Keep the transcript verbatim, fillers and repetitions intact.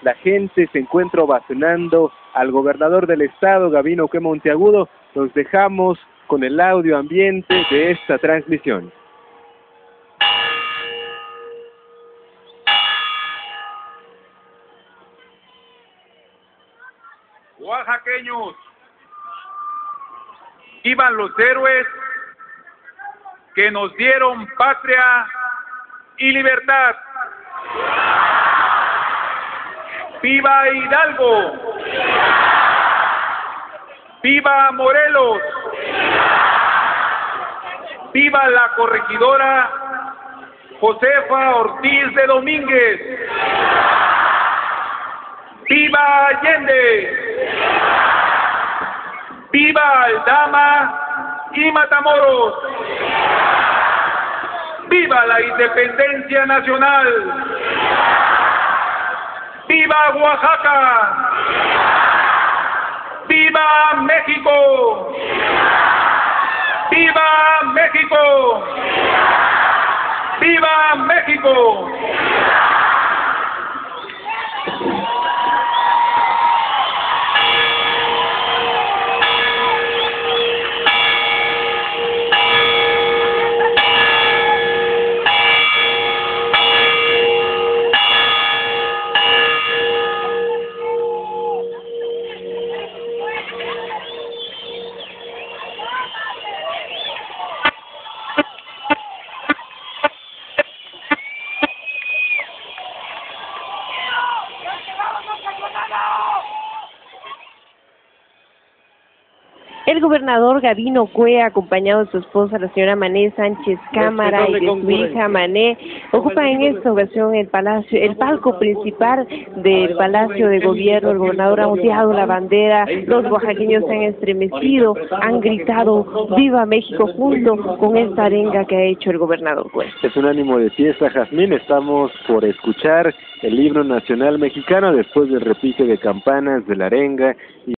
la gente se encuentra ovacionando al gobernador del estado, Gavino Oqueh Monteagudo. Los dejamos con el audio ambiente de esta transmisión. Oaxaqueños, vivan los héroes que nos dieron patria y libertad. ¡Viva Hidalgo! ¡Viva Morelos! ¡Viva la corregidora Josefa Ortiz de Domínguez! ¡Viva Allende! ¡Viva Aldama y Matamoros! ¡Viva la independencia nacional! ¡Viva Oaxaca! ¡Viva México! ¡Viva México! ¡Viva México! El gobernador Gavino Oqueh, acompañado de su esposa, la señora Mané Sánchez Cámara, y de su hija Mané, ocupa en esta ocasión el palacio, el palco principal del Palacio de Gobierno. El gobernador ha ondeado la bandera, los oaxaqueños se han estremecido, han gritado ¡Viva México! Junto con esta arenga que ha hecho el gobernador Oqueh. Es un ánimo de fiesta, Jazmín. Estamos por escuchar el himno nacional mexicano después del repique de campanas, de la arenga y